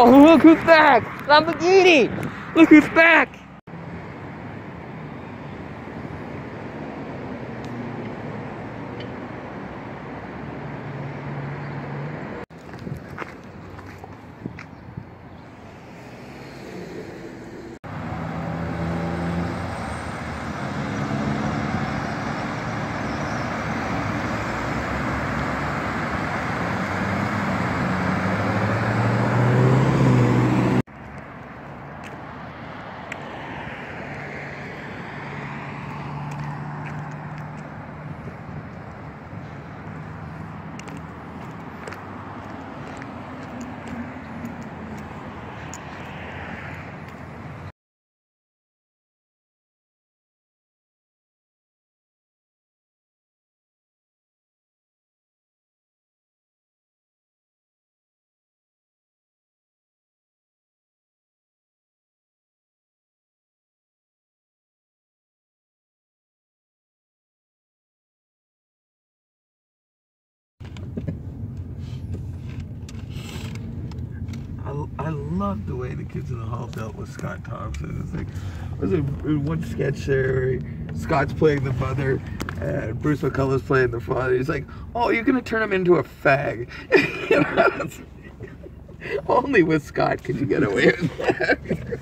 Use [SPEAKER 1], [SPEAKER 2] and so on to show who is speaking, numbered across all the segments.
[SPEAKER 1] Oh, look who's back! Lamborghini! Look who's back! I love the way the Kids in the Hall dealt with Scott Thompson. It's like, there's one sketch there where Scott's playing the mother and Bruce McCullough's playing the father. He's like, oh, you're going to turn him into a fag. You know, only with Scott could you get away with that.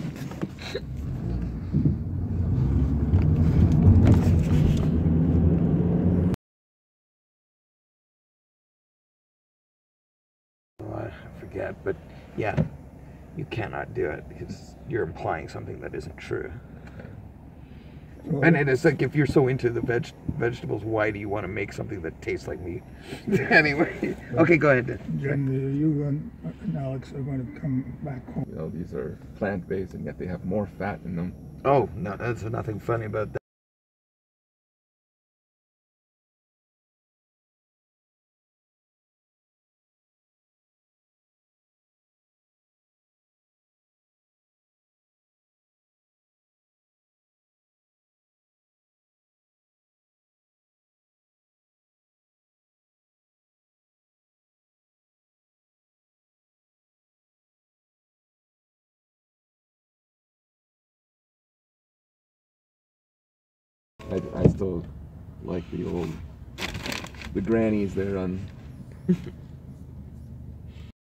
[SPEAKER 1] I forget, but yeah, you cannot do it because you're implying something that isn't true. Well, and it's like, if you're so into the vegetables, why do you want to make something that tastes like meat? Anyway, okay, go ahead.
[SPEAKER 2] Jen, you and Alex are going to come back home.
[SPEAKER 3] You know, these are plant-based and yet they have more fat in them.
[SPEAKER 1] Oh, no, there's nothing funny about that.
[SPEAKER 3] I still like the grannies there on